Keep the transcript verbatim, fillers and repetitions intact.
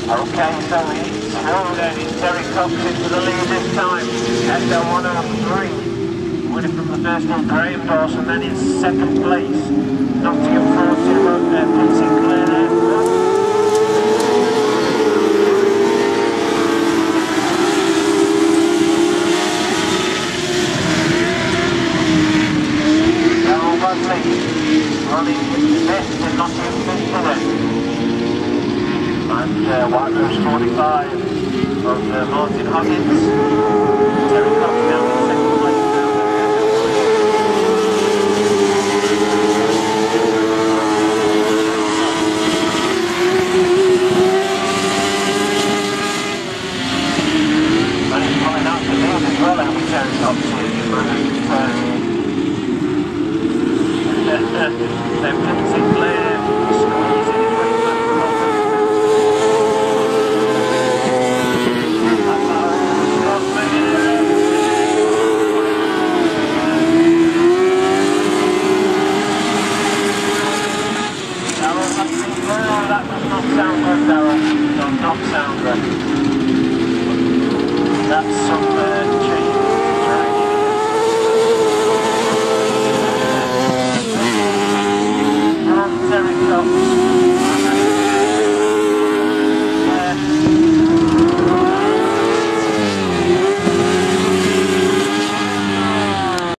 Okay, so he's through then. It's Derek Cox into the lead this time. S L one oh three. Winning from the first one, Graham Dawson, then in second place. Nottingham Forty wrote there, Pete Sinclair there. Darryl Buckley running best in Nottingham fifty then. And uh, White Rose forty-five of uh, Martin Huggins.